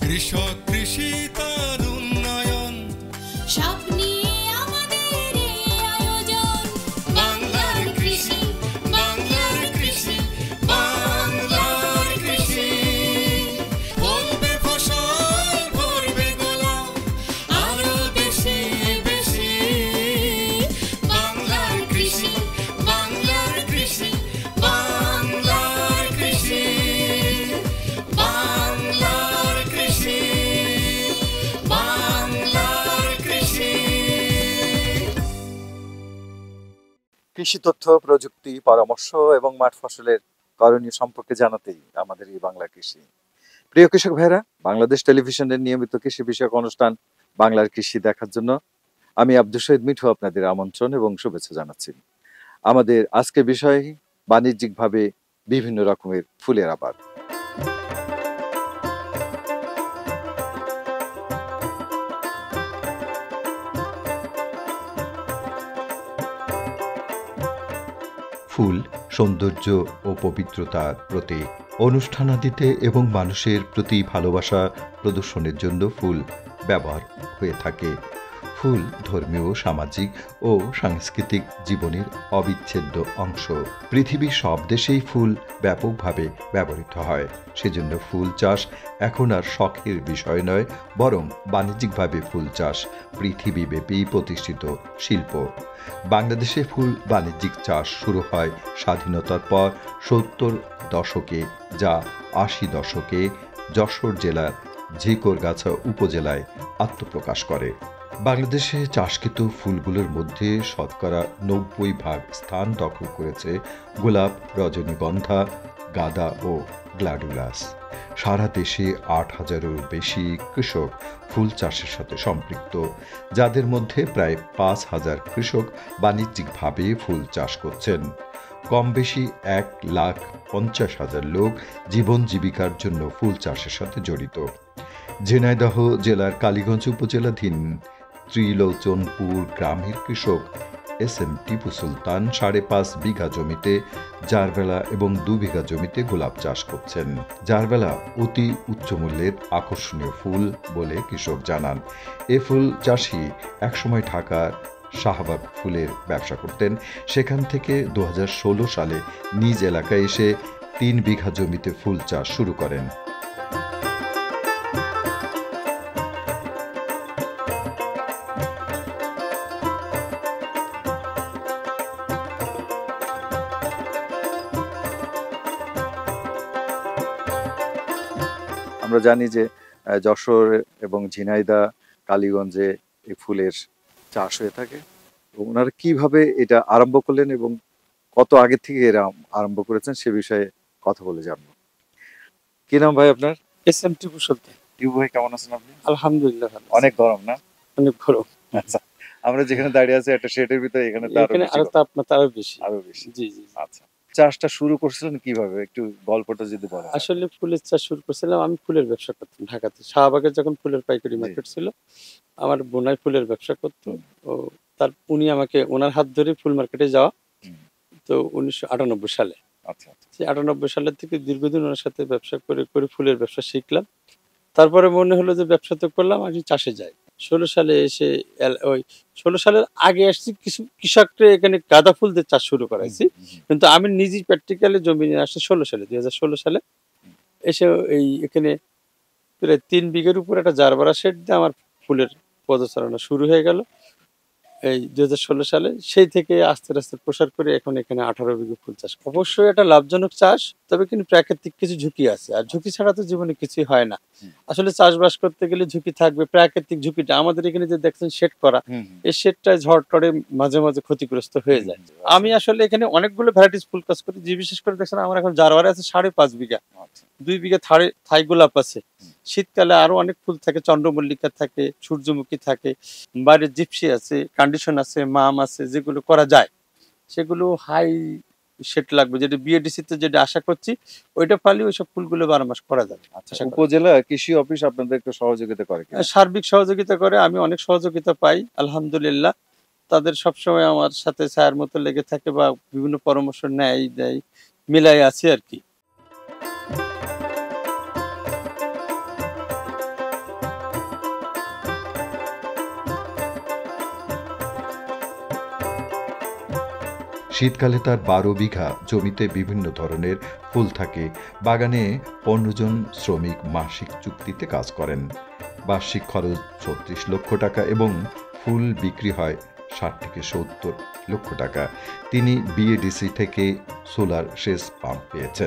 কৃষক কৃষি তার উন্নয়ন সব নিয়ে আমাদের এই আয়োজন। বাংলার কৃষি, বাংলার কৃষি, বাংলার কৃষি। ফলবে ফসল, ভরবে গোলা, আরো বেশি বেশি। বাংলার কৃষি, বাংলার কৃষি, বাংলার কৃষি, বাংলার কৃষি, বাংলার কৃষি। কৃষি তথ্য, প্রযুক্তি, পরামর্শ এবং মাঠ ফসলের করণীয় সম্পর্কে জানাতেই আমাদের এই বাংলা কৃষি। প্রিয় কৃষক ভাইরা, বাংলাদেশ টেলিভিশনের নিয়মিত কৃষি বিষয়ক অনুষ্ঠান বাংলার কৃষি দেখার জন্য আমি আব্দুল শহীদ মিঠু আপনাদের আমন্ত্রণ এবং শুভেচ্ছা জানাচ্ছি। আমাদের আজকের বিষয় বাণিজ্যিকভাবে বিভিন্ন রকমের ফুলের আবাদ। ফুল সৌন্দর্য ও পবিত্রতার প্রতীক। অনুষ্ঠানাদিতে এবং মানুষের প্রতি ভালোবাসা প্রদর্শনের জন্য ফুল ব্যবহার হয়ে থাকে। ফুল ধর্মীয়, সামাজিক ও সাংস্কৃতিক জীবনের অবিচ্ছেদ্য অংশ। পৃথিবীর সব দেশেই ফুল ব্যাপকভাবে ব্যবহৃত হয়। সেজন্য ফুল চাষ এখন আর শখের বিষয় নয়, বরং বাণিজ্যিকভাবে ফুল চাষ পৃথিবীব্যাপী প্রতিষ্ঠিত শিল্প। বাংলাদেশে ফুল বাণিজ্যিক চাষ শুরু হয় স্বাধীনতার পর 70 দশকে, যা 80 দশকে যশোর জেলার ঝিকরগাছা উপজেলায় আত্মপ্রকাশ করে। বাংলাদেশে চাষকৃত ফুলগুলোর মধ্যে শতকরা 90% স্থান দখল করেছে গোলাপ, রজনীগন্ধা, গাঁদা ও গ্ল্যাডিওলাস। সারা দেশে 8,000-এরও বেশি কৃষক ফুল চাষের সাথে সম্পৃক্ত, যাদের মধ্যে প্রায় 5,000 কৃষক বাণিজ্যিকভাবে ফুল চাষ করছেন। কম বেশি 1,50,000 লোক জীবন জীবিকার জন্য ফুল চাষের সাথে জড়িত। ঝিনাইদহ জেলার কালীগঞ্জ উপজেলাধীন ত্রিলোচনপুর গ্রামের কৃষক এস.এম. টিপু সুলতান 5.5 বিঘা জমিতে জারবেলা এবং 2 বিঘা জমিতে গোলাপ চাষ করছেন। জারবেলা অতি উচ্চ মূল্যের আকর্ষণীয় ফুল বলে কৃষক জানান। এ ফুল চাষি একসময় ঢাকার শাহবাগ ফুলের ব্যবসা করতেন। সেখান থেকে 2016 সালে নিজ এলাকায় এসে 3 বিঘা জমিতে ফুল চাষ শুরু করেন। আমরা জানি যে যশোর এবং ঝিনাইদহ, কালীগঞ্জে এই ফুলের চাষ হয়ে থাকে। তো ওনারা কিভাবে এটা আরম্ভ করলেন এবং কত আগে থেকে এরা আরম্ভ করেছেন সে বিষয়ে কথা বলে জানবো। কি নাম ভাই আপনার? এস.এম. টিপু সুলতান। টিপু ভাই, কেমন আছেন আপনি? আলহামদুলিল্লাহ ভালো। অনেক গরম না? অনেক গরম। আচ্ছা, আমরা যেখানে দাঁড়িয়ে আছি একটা শেডের ভিতরে, এখানে তো এখানে আরো তাপমাত্রা আরো বেশি। আরো বেশি। জি জি। আচ্ছা, চাষটা শুরু করছিলেন কিভাবে, একটু গল্পটা যদি বলেন। আসলে ফুলের চাষ শুরু করছিলাম, আমি ফুলের ব্যবসা করতাম ঢাকাতে। শাহবাগে যখন ফুলের পাইকারি মার্কেট ছিল, আমার বোনাই ফুলের ব্যবসা করতো। ও তার উনি আমাকে ওনার হাত ধরে ফুল মার্কেটে যাওয়া, তো 1998 সালে। আচ্ছা, সেই 98 সালের থেকে দীর্ঘদিন ওনার সাথে ব্যবসা করে করে ফুলের ব্যবসা শিখলাম। তারপরে মনে হলো যে ব্যবসা তো করলাম, আমি চাষে যাই। 16 সালে এসে ওই 16 সালের আগে আসছি, কিছু কৃষকরা এখানে গাঁদা ফুল দিয়ে চাষ শুরু করাইছি, কিন্তু আমি নিজেই প্র্যাকটিক্যালি জমি নিয়ে আসছি 2016 সালে এসে এই এখানে প্রায় 3 বিঘের উপর একটা জারবারা শেড দিয়ে আমার ফুলের পদচারণা শুরু হয়ে গেল এই 2016 সালে। সেই থেকে আস্তে আস্তে প্রসার করে এখন এখানে 18 বিঘা ফুল চাষ। অবশ্যই এটা লাভজনক চাষ, তবে কিন্তু প্রাকৃতিক কিছু ঝুঁকি আছে, আর ঝুঁকি ছাড়া তো জীবনে কিছুই হয় না। আসলে চাষবাস করতে গেলে ঝুঁকি থাকবে। প্রাকৃতিক ঝুঁকিটা আমাদের এখানে যে দেখছেন শেড করা, এই শেডটা ঝড় টড়ে মাঝে মাঝে ক্ষতিগ্রস্ত হয়ে যায়। আমি আসলে এখানে অনেকগুলো ভ্যারাইটিস ফুল চাষ করি, যে বিশেষ করে দেখছেন আমার এখন জারবারে আছে 5.5 বিঘা, 2 বিঘা থাই গোলাপ আছে। শীতকালে আরো অনেক ফুল থাকে, চন্দ্রমল্লিকা থাকে, সূর্যমুখী থাকে, বাইরে জিপসি আছে, কন্ডিশন আছে, মাম আছে, যেগুলো করা যায়। সেগুলো হাই সেট লাগবে, যেটা বিএডিসি তে যেটা আশা করছি ওইটা পালি ওইসব ফুলগুলো 12 মাস করা যাবে। আচ্ছা, উপজেলা কৃষি অফিস আপনাদের একটু সহযোগিতা করে কিনা? সার্বিক সহযোগিতা করে, আমি অনেক সহযোগিতা পাই আলহামদুলিল্লাহ। তাদের সবসময় আমার সাথে ছায়ার মতো লেগে থাকে বা বিভিন্ন পরামর্শ নেয় দেয়, মিলাই আছে আর কি। শীতকালে তার 12 বিঘা জমিতে বিভিন্ন ধরনের ফুল থাকে। বাগানে 15 জন শ্রমিক মাসিক চুক্তিতে কাজ করেন। বার্ষিক খরচ 36 লক্ষ টাকা এবং ফুল বিক্রি হয় 60 থেকে 70 লক্ষ টাকা। তিনি বিএডিসি থেকে সোলার সেচ পাম্প পেয়েছেন।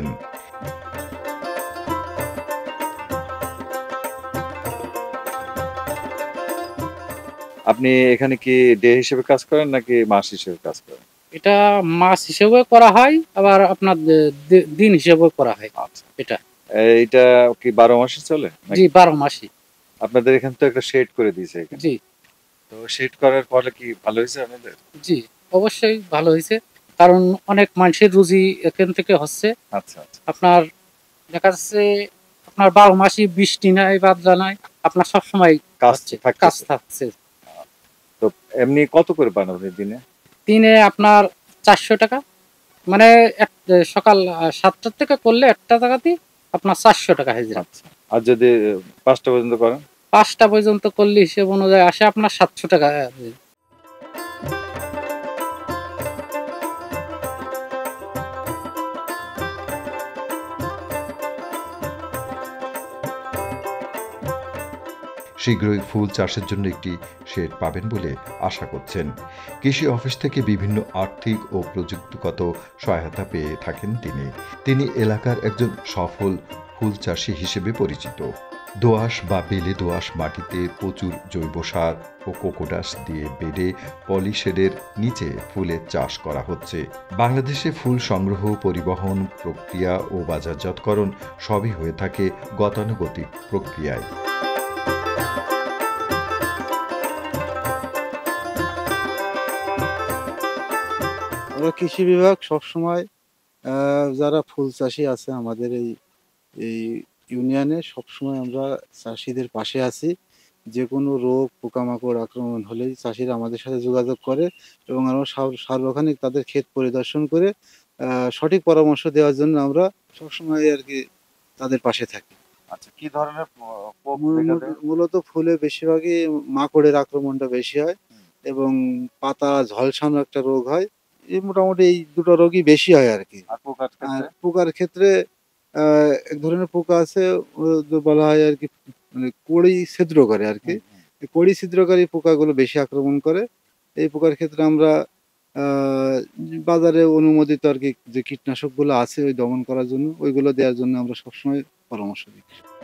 আপনি এখানে কি ডে হিসেবে কাজ করেন নাকি মাস হিসেবে কাজ করেন? এটা মাস হিসেবে করা হয়, আবার আপনার দিন হিসেবে করা হয়। আচ্ছা, এটা এইটা কি 12 মাসে চলে নাকি? জি 12 মাসই। আপনাদের এখানে তো একটা শেড করে দিয়েছে এখানে, জি তো শেড করার ফলে কি ভালো হয়েছে আপনাদের? জি অবশ্যই ভালো হয়েছে, কারণ অনেক মানুষের রুজি এখান থেকে হচ্ছে। আচ্ছা আচ্ছা। আপনার দেখা যাচ্ছে আপনার 12 মাসই বৃষ্টি নাই বাদলা নাই, আপনার সবসময় কাজ থাকতেছে। কাজ থাকছে। তো এমনি কত করে পান আপনি দিনে? দিনে আপনার 400 টাকা, মানে সকাল 7টা থেকে করলে 1টা টাকাতে আপনার 400 টাকা হাজিরা। আচ্ছা, আর যদি 5টা পর্যন্ত করেন? 5টা পর্যন্ত করলে হিসেব অনুযায়ী আসে আপনার 700 টাকা। শীঘ্রই ফুল চাষের জন্য একটি শেড পাবেন বলে আশা করছেন। কৃষি অফিস থেকে বিভিন্ন আর্থিক ও প্রযুক্তিগত সহায়তা পেয়ে থাকেন তিনি এলাকার একজন সফল ফুল চাষী হিসেবে পরিচিত। দোআঁশ বা বেলে দোআঁশ মাটিতে প্রচুর জৈব সার ও কোকোডাস দিয়ে বেডে পলিশেডের নিচে ফুলের চাষ করা হচ্ছে। বাংলাদেশে ফুল সংগ্রহ, পরিবহন, প্রক্রিয়া ও বাজারজাতকরণ সবই হয়ে থাকে গতানুগতিক প্রক্রিয়ায়। আমরা কৃষি বিভাগ সবসময় যারা ফুল চাষি আছে আমাদের এই এই ইউনিয়নে, সবসময় আমরা চাষিদের পাশে আছি। যে কোনো রোগ পোকামাকড় আক্রমণ হলেই চাষিরা আমাদের সাথে যোগাযোগ করে এবং আমরা সার্বক্ষণিক তাদের ক্ষেত পরিদর্শন করে সঠিক পরামর্শ দেওয়ার জন্য আমরা সবসময় আর কি তাদের পাশে থাকি। আচ্ছা, কি ধরনের পোক দেখা দেয়? মূলত ফুলে বেশিরভাগই মাকড়ের আক্রমণটা বেশি হয় এবং পাতা ঝলসানো একটা রোগ হয়। এই মোটামুটি এই দুটো রোগই বেশি হয় আর কি। আর পোকার আর ক্ষেত্রে? পোকার ক্ষেত্রে এক ধরনের পোকা আছে, বলা হয় আর কি, মানে কড়ি ছিদ্র করে আর কি। এই কড়ি ছিদ্রকারী পোকাগুলো বেশি আক্রমণ করে। এই পোকার ক্ষেত্রে আমরা বাজারে অনুমোদিত আর কি যে কীটনাশকগুলো আছে ওই দমন করার জন্য, ওইগুলো দেওয়ার জন্য আমরা সবসময় পরামর্শ দিই।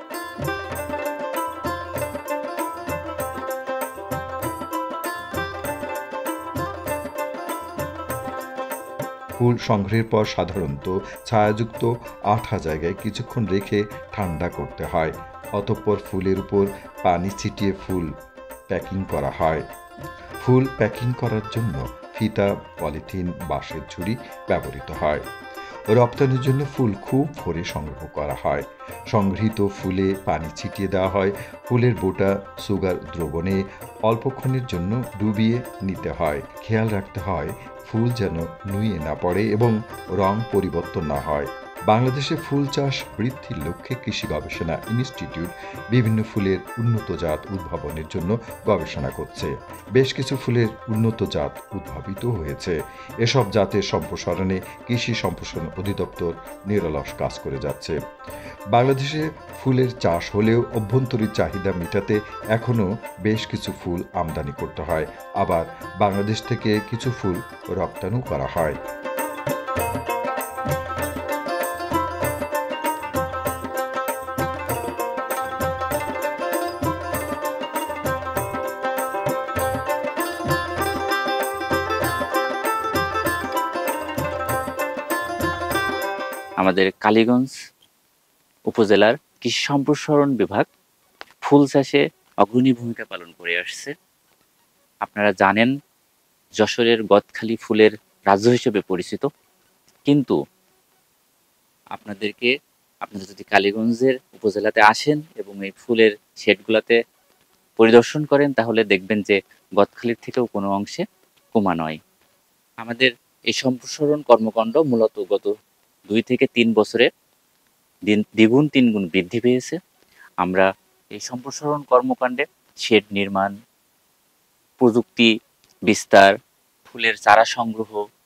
ফুল সংগ্রহের পর সাধারণত ছায়াযুক্ত আঠা জায়গায় কিছুক্ষণ রেখে ঠান্ডা করতে হয়। অতঃপর ফুলের উপর পানি ছিটিয়ে ফুল প্যাকিং করা হয়। ফুল প্যাকিং করার জন্য ফিতা, পলিথিন, বাঁশের ঝুড়ি ব্যবহৃত হয়। রপ্তানির জন্য ফুল খুব ভোরে সংগ্রহ করা হয়। সংগৃহীত ফুলে পানি ছিটিয়ে দেওয়া হয়। ফুলের বোটা সুগার দ্রবণে অল্পক্ষণের জন্য ডুবিয়ে নিতে হয়। খেয়াল রাখতে হয় ফুল যেন নুয়ে না পড়ে এবং রং পরিবর্তন না হয়। বাংলাদেশে ফুল চাষ বৃদ্ধির লক্ষ্যে কৃষি গবেষণা ইনস্টিটিউট বিভিন্ন ফুলের উন্নত জাত উদ্ভাবনের জন্য গবেষণা করছে। বেশ কিছু ফুলের উন্নত জাত উদ্ভাবিত হয়েছে। এসব জাতের সম্প্রসারণে কৃষি সম্প্রসারণ অধিদপ্তর নিরলস কাজ করে যাচ্ছে। বাংলাদেশে ফুলের চাষ হলেও অভ্যন্তরীণ চাহিদা মেটাতে এখনও বেশ কিছু ফুল আমদানি করতে হয়, আবার বাংলাদেশ থেকে কিছু ফুল রপ্তানিও করা হয়। আমাদের কালীগঞ্জ উপজেলার কৃষি সম্প্রসারণ বিভাগ ফুল চাষে অগ্রণী ভূমিকা পালন করে আসছে। আপনারা জানেন যশোরের গদখালি ফুলের রাজ্য হিসেবে পরিচিত, কিন্তু আপনারা যদি কালীগঞ্জের উপজেলাতে আসেন এবং এই ফুলের শেডগুলোতে পরিদর্শন করেন তাহলে দেখবেন যে গদখালির থেকেও কোনো অংশে কমা নয়। আমাদের এই সম্প্রসারণ কর্মকাণ্ড মূলত গত 2 থেকে 3 বছরে দ্বিগুণ 3 গুণ বৃদ্ধি পেয়েছে। আমরা এই সম্প্রসারণ কর্মকাণ্ডে শেড নির্মাণ, প্রযুক্তি বিস্তার, ফুলের চারা সংগ্রহ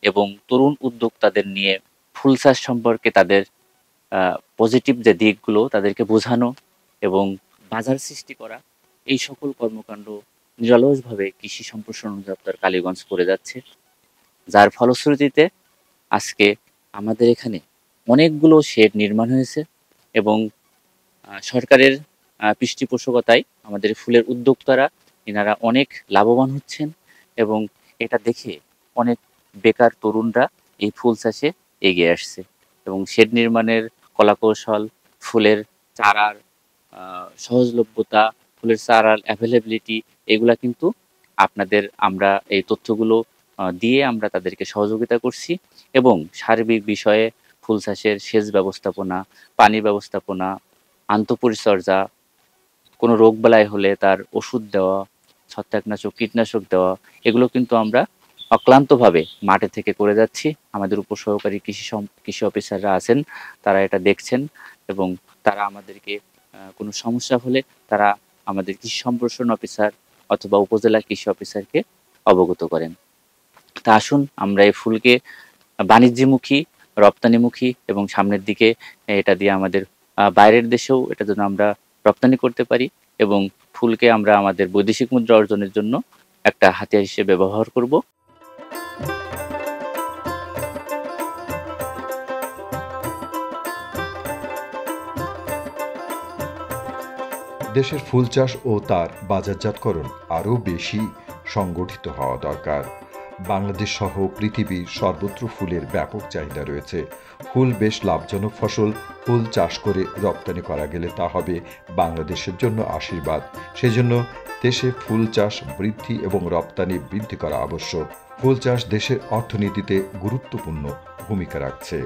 এবং তরুণ উদ্যোক্তাদের নিয়ে ফুল চাষ সম্পর্কে তাদের পজিটিভ যে দিকগুলো তাদেরকে বোঝানো এবং বাজার সৃষ্টি করা, এই সকল কর্মকাণ্ড নিরলসভাবে কৃষি সম্প্রসারণ অধিদপ্তর কালীগঞ্জ করে যাচ্ছে, যার ফলশ্রুতিতে আজকে আমাদের এখানে অনেকগুলো শেড নির্মাণ হয়েছে এবং সরকারের পৃষ্ঠপোষকতায় আমাদের ফুলের উদ্যোক্তারা এনারা অনেক লাভবান হচ্ছেন এবং এটা দেখে অনেক বেকার তরুণরা এই ফুল চাষে এগিয়ে আসছে এবং শেড নির্মাণের কলাকৌশল, ফুলের চারার সহজলভ্যতা, ফুলের চারার অ্যাভেলেবিলিটি, এগুলা কিন্তু আমরা এই তথ্যগুলো দিয়ে আমরা তাদেরকে সহযোগিতা করছি এবং সার্বিক বিষয়ে ফুল চাষের সেচ ব্যবস্থাপনা, পানি ব্যবস্থাপনা, আন্তঃপরিচর্যা, কোনো রোগবালাই হলে তার ওষুধ দেওয়া, ছত্রাকনাশক, কীটনাশক দেওয়া, এগুলো কিন্তু আমরা অক্লান্তভাবে মাঠে থেকে করে যাচ্ছি। আমাদের উপসহকারী কৃষি অফিসাররা আছেন, তারা এটা দেখছেন এবং তারা আমাদেরকে কোনো সমস্যা হলে তারা আমাদের কৃষি সম্প্রসারণ অফিসার অথবা উপজেলা কৃষি অফিসারকে অবগত করেন। তা আসুন আমরা এই ফুলকে বাণিজ্যমুখী, রপ্তানিমুখী এবং সামনের দিকে এটা দিয়ে আমাদের বাইরের দেশেও এটা যেন আমরা রপ্তানি করতে পারি এবং ফুলকে আমরা আমাদের বৈদেশিক মুদ্রা অর্জনের জন্য একটা হাতিয়ার হিসেবে ব্যবহার করব। দেশের ফুল চাষ ও তার বাজারজাতকরণ আরও বেশি সংগঠিত হওয়া দরকার। বাংলাদেশ সহ পৃথিবীর সর্বত্র ফুলের ব্যাপক চাহিদা রয়েছে। ফুল বেশ লাভজনক ফসল। ফুল চাষ করে রপ্তানি করা গেলে তা হবে বাংলাদেশের জন্য আশীর্বাদ। সেজন্য দেশে ফুল চাষ বৃদ্ধি এবং রপ্তানি বৃদ্ধি করা আবশ্যক। ফুল চাষ দেশের অর্থনীতিতে গুরুত্বপূর্ণ ভূমিকা রাখছে।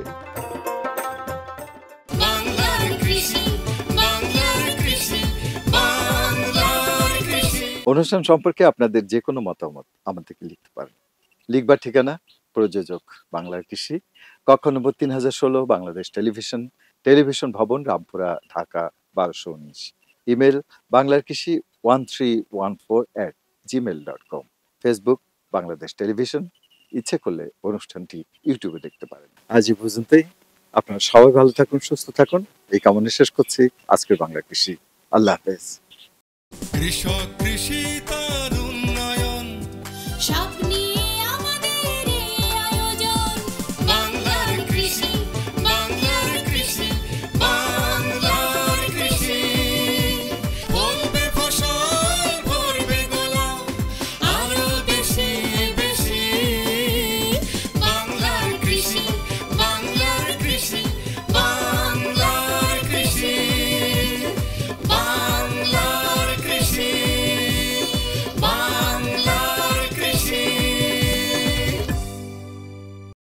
বাংলার কৃষি, বাংলার কৃষি, বাংলার কৃষি। অনুষ্ঠান সম্পর্কে আপনাদের যে কোনো মতামত আমাদেরকে লিখতে পারেন। লিখবার ঠিকানা প্রযোজক বাংলার কৃষি, কক্ষ নম্বর 3016, বাংলাদেশ টেলিভিশন, টেলিভিশন ভবন, রামপুরা, ঢাকা 1219। ইমেল বাংলার কৃষি 1314@gmail.com। Facebook Bangladesh television. ইচ্ছে করলে অনুষ্ঠানটি ইউটিউবে দেখতে পারেন। আজ এই পর্যন্তই। আপনারা সবাই ভালো থাকুন, সুস্থ থাকুন, এই কামনা শেষ করছি আজকের বাংলা কৃষি। আল্লাহ হাফেজ। কৃষক, কৃষি তার উন্নয়ন, সব